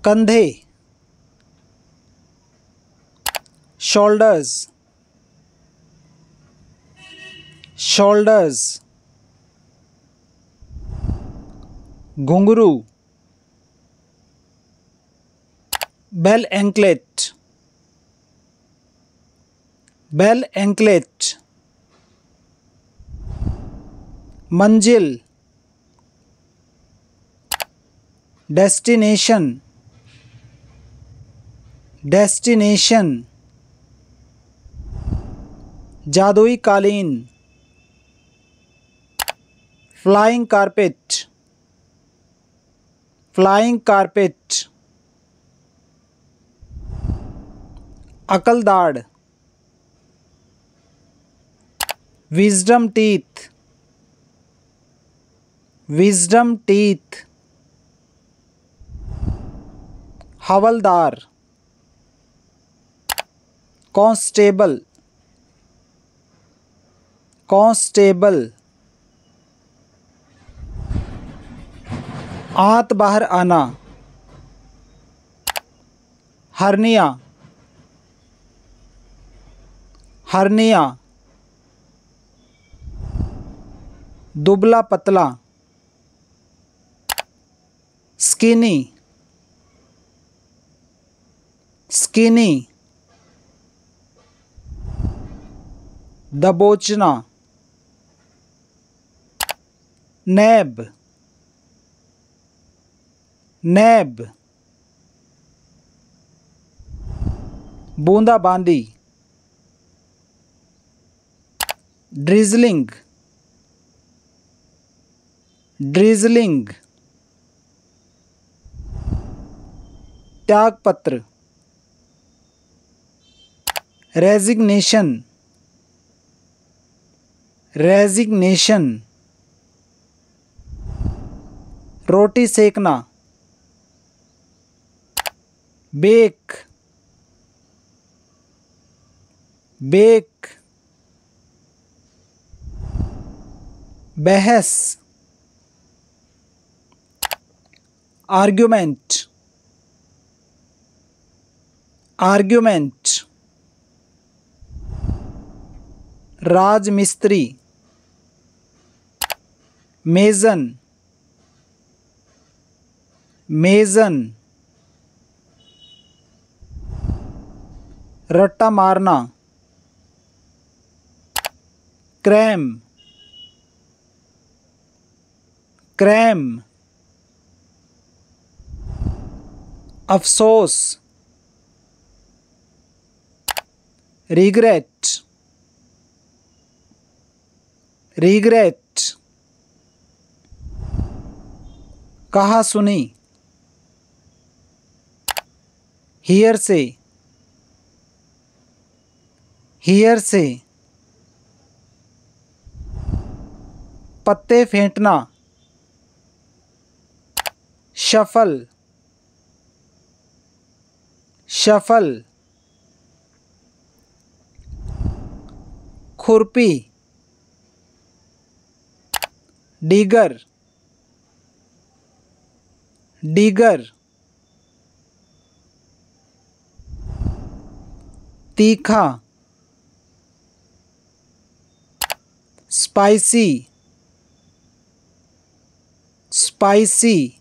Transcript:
कंधे, shoulders, shoulders, घुंघरू, bell anklet, bell anklet, मंजिल, डेस्टिनेशन, डेस्टिनेशन, जादुई कालीन, फ्लाइंग कारपेट, फ्लाइंग कारपेट, अकलदाड़, विजडम टीथ, विजडम टीथ, हवलदार, कांस्टेबल, कांस्टेबल, आंत बाहर आना, हर्निया, हर्निया, दुबला पतला, स्किनी, स्किनी, दबोचना, नैब, नैब, बूंदाबांदी, ड्रिजलिंग, ड्रिजलिंग, त्यागपत्र, रेजिग्नेशन, रेजिग्नेशन, रोटी सेकना, बेक, बेक, बहस, आर्ग्यूमेंट, आर्ग्यूमेंट, राजमिस्त्री, मेजन, मेजन, रट्टा मारना, क्रैम, क्रैम, अफसोस, रिग्रेट, रिग्रेट, कहा सुनी, हियर से, हियर से, पत्ते फेंटना, शफल, शफल, खुरपी, डीगर, डीगर, तीखा, स्पाइसी, स्पाइसी,